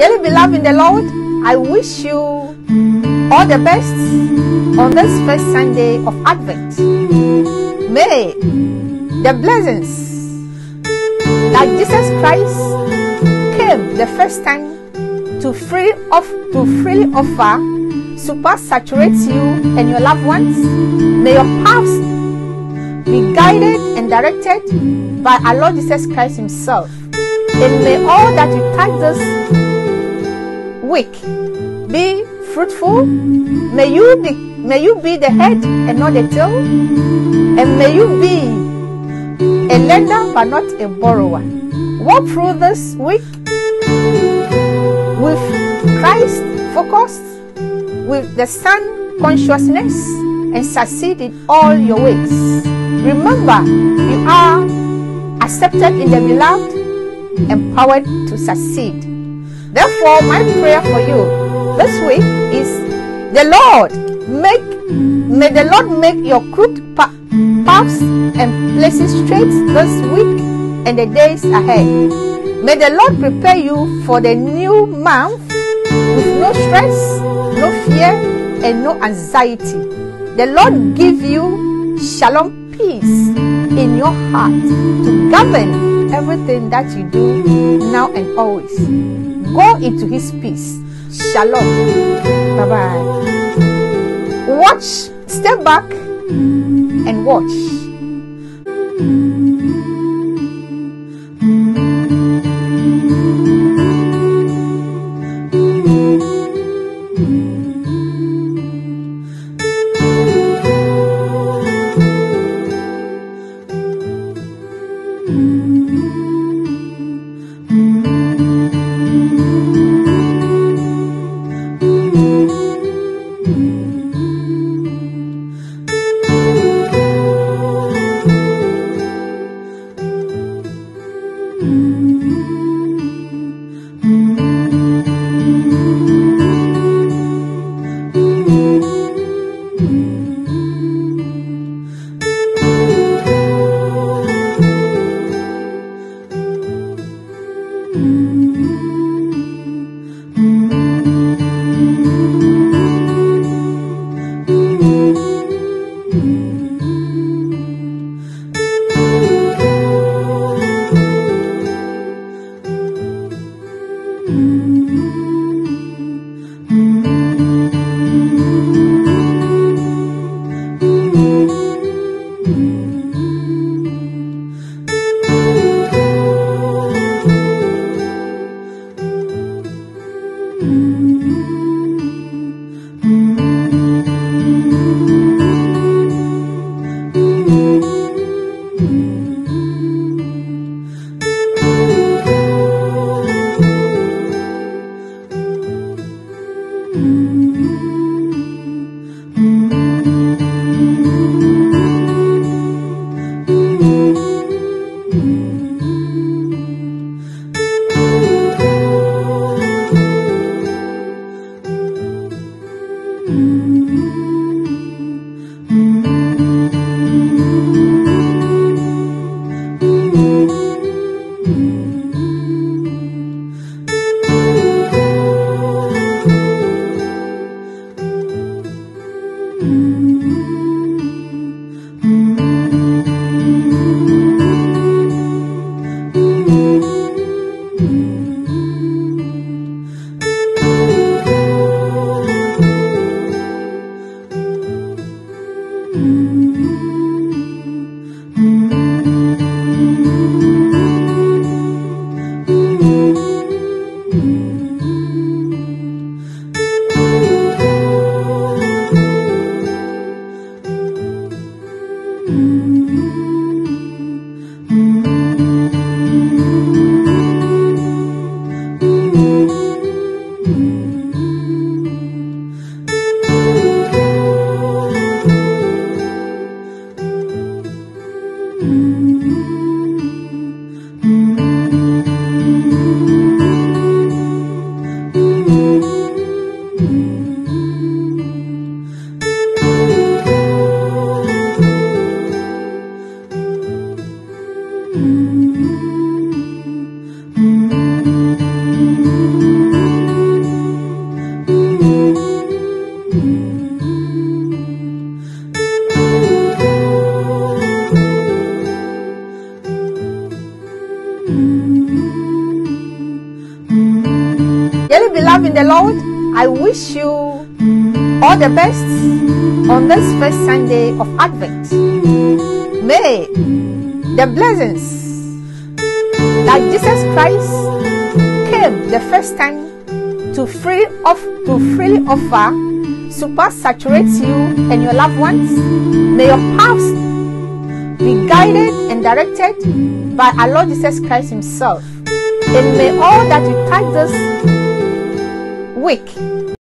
Dearly beloved in the Lord, I wish you all the best on this first Sunday of Advent. May the blessings that Jesus Christ came the first time to freely offer super saturate you and your loved ones. May your paths be guided and directed by our Lord Jesus Christ himself. And may all that you touch this week be fruitful. May you be the head and not the tail. And may you be a lender but not a borrower. Walk through this week with Christ focused, with the Son consciousness, and succeed in all your ways. Remember, you are accepted in the beloved, empowered to succeed. Therefore, my prayer for you this week is may the Lord make your crooked paths and places straight this week and the days ahead. May the Lord prepare you for the new month with no stress, no fear, and no anxiety. The Lord give you shalom peace in your heart to govern everything that you do now and always. Go into his peace. Shalom. Bye-bye. Watch, step back and watch. Dearly beloved in the Lord, I wish you all the best on this first Sunday of Advent. May the blessings that Jesus Christ came the first time to freely offer super saturates you and your loved ones. May your paths be guided and directed by our Lord Jesus Christ himself. And may all that you touch this week